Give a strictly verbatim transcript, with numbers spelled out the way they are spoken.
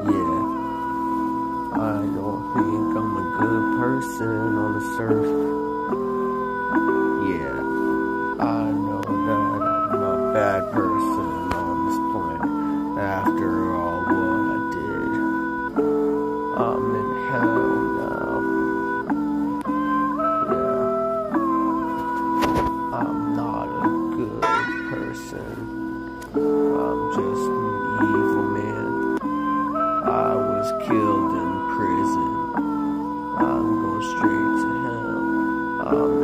Yeah, I don't think I'm a good person on this earth. Yeah, I know that I'm a bad person on this planet. After all what I did, I'm in hell now. Yeah, I'm not a good person. I'm just an evil man. I was killed in prison. I'm going straight to hell. I'm